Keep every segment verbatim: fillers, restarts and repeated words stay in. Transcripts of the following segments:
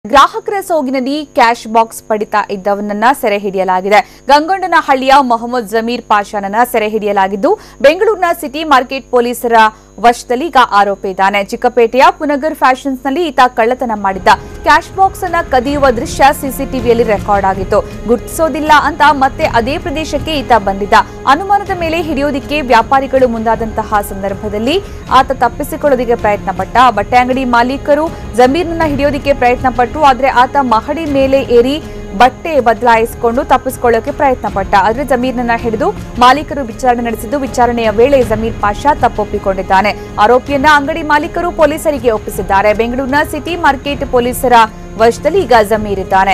ಗ್ರಾಹಕರ ಸೋಗಿನಲ್ಲಿ cash box ಪಡಿತಾ ಇದ್ದವನನ್ನ ಸೆರೆ ಹಿಡಿಯಲಾಗಿದೆ. ಗಂಗೊಂಡನಹಳ್ಳಿಯ ಮೊಹಮ್ಮದ್ ಜಮೀರ್ ಪಾಷಾನನ್ನ ಸೆರೆ ಹಿಡಿಯಲಾಗಿದ್ದು ಬೆಂಗಳೂರಿನ ಸಿಟಿ ಮಾರ್ಕೆಟ್ ಪೊಲೀಸರ ವಶದಲ್ಲಿ ಈಗ ಆರೋಪಿ ಇದ್ದಾನೆ. ಚಿಕ್ಕಪೇಟೆಯ ಪುನಗರ್ ಫ್ಯಾಷನ್ಸ್ನಲ್ಲಿ ಈತ ಕಳ್ಳತನ ಮಾಡಿದ್ದ ಕ್ಯಾಶ್ ಬಾಕ್ಸ್ ಅನ್ನ ಕದಿಯುವ ದೃಶ್ಯ ಸಿಸಿಟಿವಿಯಲ್ಲಿ ರೆಕಾರ್ಡ್ ಆಗಿತ್ತು. ಗುರ್ತಿಸೋದಿಲ್ಲ ಅಂತ ಮತ್ತೆ ಅದೇ ಪ್ರದೇಶಕ್ಕೆ ಈತ ಬಂದಿದ್ದ. ಅನುಮಾನದ ಮೇಲೆ ಹಿಡಿಯೋದಿಕ್ಕೆ ವ್ಯಾಪಾರಿಗಳು ಮುಂದಾದಂತಹ ಸಂದರ್ಭದಲ್ಲಿ ಆತ ತಪ್ಪಿಸಿಕೊಳ್ಳೋದಕ್ಕೆ ಪ್ರಯತ್ನ ಪಟ್ಟ. ಬಟ್ಟೆ ಅಂಗಡಿ ಮಾಲೀಕರು ಜಮೀರ್ನನ್ನ ಹಿಡಿಯೋದಿಕ್ಕೆ ಪ್ರಯತ್ನ ಪಟ್ಟರು. ಆದ್ರೆ ಆತ ಮಹಡಿ ಮೇಲೆ ಏರಿ ಬಟ್ಟೆ ಬದಲಾಯಿಸಿಕೊಂಡು ತಪ್ಪಿಸಿಕೊಳ್ಳೋಕೆ ಪ್ರಯತ್ನ ಪಟ್ಟ. ಆದ್ರೆ ಜಮೀರ್ನನ್ನ ಹಿಡಿದು ಮಾಲೀಕರು ವಿಚಾರಣೆ ನಡೆಸಿದ್ದು ವಿಚಾರಣೆಯ ವೇಳೆ ಜಮೀರ್ ಪಾಷಾ ತಪ್ಪೊಪ್ಪಿಕೊಂಡಿದ್ದಾನೆ. ಆರೋಪಿಯನ್ನ ಅಂಗಡಿ ಮಾಲೀಕರು ಪೊಲೀಸರಿಗೆ ಒಪ್ಪಿಸಿದ್ದಾರೆ. ಬೆಂಗಳೂರಿನ ಸಿಟಿ ಮಾರ್ಕೆಟ್ ಪೊಲೀಸರ ವಶದಲ್ಲಿ ಈಗ ಜಮೀರ್ ಇದ್ದಾನೆ.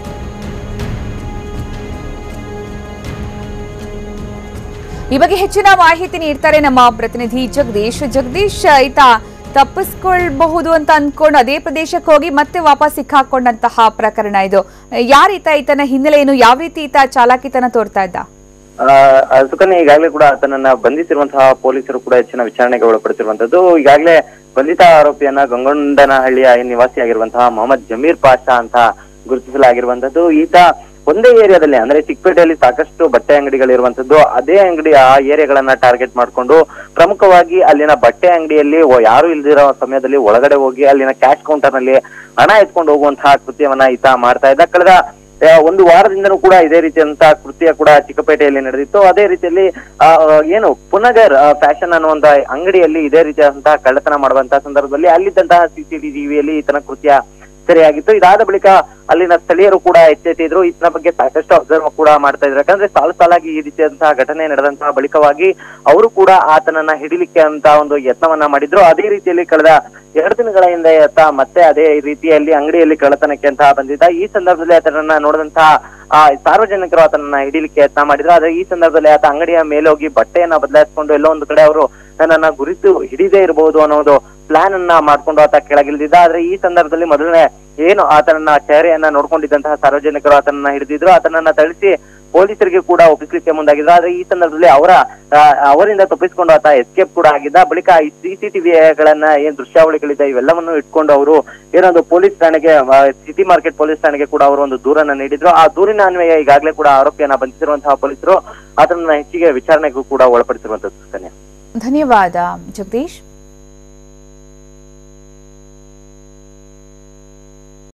ಈ ಬಗ್ಗೆ ಹೆಚ್ಚಿನ ಮಾಹಿತಿ ನೀಡ್ತಾರೆ ನಮ್ಮ ಪ್ರತಿನಿಧಿ ಜಗದೀಶ್. ಜಗದೀಶ್, ಈತ ತಪ್ಪಿಸ್ಕೊಳ್ಬಹುದು ಅಂತ ಅನ್ಕೊಂಡು ಅದೇ ಪ್ರದೇಶಕ್ಕೆ ಹೋಗಿ ಮತ್ತೆ ವಾಪಸ್ ಸಿಕ್ಕಾಕೊಂಡಂತಹ ಪ್ರಕರಣ ಇದು. ಯಾರೀತ, ಈತನ ಹಿನ್ನೆಲೆ ಏನು, ಯಾವ ರೀತಿ ಈತ ಚಾಲಾಕಿತನ ತೋರ್ತಾ ಇದ್ದ? ಸುಕನ್ಯಾ, ಈಗಾಗಲೇ ಕೂಡ ಆತನನ್ನ ಬಂಧಿಸಿರುವಂತಹ ಪೊಲೀಸರು ಕೂಡ ಹೆಚ್ಚಿನ ವಿಚಾರಣೆಗೆ ಒಳಪಡಿಸಿರುವಂತದ್ದು. ಈಗಾಗಲೇ ಬಂಧಿತ ಆರೋಪಿಯನ್ನ ಗಂಗೊಂಡನಹಳ್ಳಿಯ ನಿವಾಸಿಯಾಗಿರುವಂತಹ ಮೊಹಮ್ಮದ್ ಜಮೀರ್ ಪಾಷಾ ಅಂತ ಗುರುತಿಸಲಾಗಿರುವಂತದ್ದು. ಈತ ಒಂದೇ ಏರಿಯಾದಲ್ಲಿ ಅಂದ್ರೆ ಚಿಕ್ಕಪೇಟೆಯಲ್ಲಿ ಸಾಕಷ್ಟು ಬಟ್ಟೆ ಅಂಗಡಿಗಳಿರುವಂತದ್ದು. ಅದೇ ಅಂಗಡಿ ಆ ಏರಿಯಾಗಳನ್ನ ಟಾರ್ಗೆಟ್ ಮಾಡ್ಕೊಂಡು ಪ್ರಮುಖವಾಗಿ ಅಲ್ಲಿನ ಬಟ್ಟೆ ಅಂಗಡಿಯಲ್ಲಿ ಯಾರು ಇಲ್ದಿರೋ ಸಮಯದಲ್ಲಿ ಒಳಗಡೆ ಹೋಗಿ ಅಲ್ಲಿನ ಕ್ಯಾಶ್ ಕೌಂಟರ್ ನಲ್ಲಿ ಹಣ ಎತ್ಕೊಂಡು ಹೋಗುವಂತಹ ಕೃತ್ಯವನ್ನ ಈತ ಮಾಡ್ತಾ ಇದ್ದ. ಕಳೆದ ಒಂದು ವಾರದಿಂದನೂ ಕೂಡ ಇದೇ ರೀತಿಯಂತಹ ಕೃತ್ಯ ಕೂಡ ಚಿಕ್ಕಪೇಟೆಯಲ್ಲಿ ನಡೆದಿತ್ತು. ಅದೇ ರೀತಿಯಲ್ಲಿ ಆ ಏನು ಪುನಗರ್ ಫ್ಯಾಷನ್ ಅನ್ನುವಂತ ಅಂಗಡಿಯಲ್ಲಿ ಇದೇ ರೀತಿಯಾದಂತಹ ಕಳ್ಳತನ ಮಾಡುವಂತಹ ಸಂದರ್ಭದಲ್ಲಿ ಅಲ್ಲಿದ್ದಂತಹ ಸಿಸಿಟಿವಿಯಲ್ಲಿ ಈತನ ಕೃತ್ಯ ಸರಿಯಾಗಿತ್ತು. ಇದಾದ ಬಳಿಕ ಅಲ್ಲಿನ ಸ್ಥಳೀಯರು ಕೂಡ ಎಚ್ಚೆತ್ತಿದ್ರು. ಈತನ ಬಗ್ಗೆ ಸಾಕಷ್ಟು ಅಬ್ಸರ್ವ್ ಕೂಡ ಮಾಡ್ತಾ ಇದ್ರು. ಯಾಕಂದ್ರೆ ಸಾಲು ಸಾಲಾಗಿ ಈ ರೀತಿಯಾದಂತಹ ಘಟನೆ ನಡೆದಂತಹ ಬಳಿಕವಾಗಿ ಅವರು ಕೂಡ ಆತನನ್ನ ಹಿಡಿಲಿಕ್ಕೆ ಅಂತ ಒಂದು ಯತ್ನವನ್ನ ಮಾಡಿದ್ರು. ಅದೇ ರೀತಿಯಲ್ಲಿ ಕಳೆದ ಎರಡು ದಿನಗಳ ಹಿಂದೆ ಆತ ಮತ್ತೆ ಅದೇ ರೀತಿಯಲ್ಲಿ ಅಂಗಡಿಯಲ್ಲಿ ಕಳ್ಳತನಕ್ಕೆ ಅಂತ ಬಂದಿದ್ದ. ಈ ಸಂದರ್ಭದಲ್ಲಿ ಆತನನ್ನ ನೋಡಿದಂತಹ ಆ ಸಾರ್ವಜನಿಕರು ಆತನನ್ನ ಹಿಡಿಲಿಕ್ಕೆ ಯತ್ನ ಮಾಡಿದ್ರು. ಆದ್ರೆ ಈ ಸಂದರ್ಭದಲ್ಲಿ ಆತ ಅಂಗಡಿಯ ಮೇಲೆ ಹೋಗಿ ಬಟ್ಟೆಯನ್ನ ಬದಲಾಯಿಸಿಕೊಂಡು ಎಲ್ಲೋ ಒಂದು ಕಡೆ ಅವರು ನನ್ನನ್ನ ಗುರಿತು ಹಿಡಿದೇ ಇರಬಹುದು ಅನ್ನೋದು ಪ್ಲಾನ್ ಅನ್ನ ಮಾಡ್ಕೊಂಡು ಆತ ಕೆಳಗಿಳಿದಿದ್ದ. ಆದ್ರೆ ಈ ಸಂದರ್ಭದಲ್ಲಿ ಮೊದಲನೇ ಏನು ಆತನನ್ನ ಚೇಹರೆಯನ್ನ ನೋಡ್ಕೊಂಡಿದ್ದಂತಹ ಸಾರ್ವಜನಿಕರು ಆತನನ್ನ ಹಿಡಿದಿದ್ರು. ಆತನನ್ನ ಥಳಿಸಿ ಪೊಲೀಸರಿಗೆ ಕೂಡ ಒಪ್ಪಿಸಲಿಕ್ಕೆ ಮುಂದಾಗಿದ್ರು. ಆದ್ರೆ ಈ ಸಂದರ್ಭದಲ್ಲಿ ಅವರ ಅವರಿಂದ ತಪ್ಪಿಸಿಕೊಂಡು ಆತ ಎಸ್ಕೇಪ್ ಕೂಡ ಆಗಿದ್ದ. ಬಳಿಕ ಈ ಸಿಸಿಟಿವಿಗಳನ್ನ ಏನ್ ದೃಶ್ಯಾವಳಿಗಳಿದೆ ಇವೆಲ್ಲವನ್ನು ಇಟ್ಕೊಂಡು ಅವರು ಏನೊಂದು ಪೊಲೀಸ್ ಠಾಣೆಗೆ, ಸಿಟಿ ಮಾರ್ಕೆಟ್ ಪೊಲೀಸ್ ಠಾಣೆಗೆ ಕೂಡ ಅವರು ಒಂದು ದೂರನ್ನ ನೀಡಿದ್ರು. ಆ ದೂರಿನ ಅನ್ವಯ ಈಗಾಗಲೇ ಕೂಡ ಆರೋಪಿಯನ್ನ ಬಂಧಿಸಿರುವಂತಹ ಪೊಲೀಸರು ಆತನನ್ನ ಹೆಚ್ಚಿಗೆ ವಿಚಾರಣೆಗೂ ಕೂಡ ಒಳಪಡಿಸಿರುವಂತದ್ದು. ಧನ್ಯವಾದ ಜಗದೀಶ್.